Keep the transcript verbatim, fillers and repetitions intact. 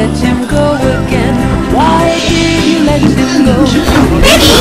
let him go again? Why did you let him go?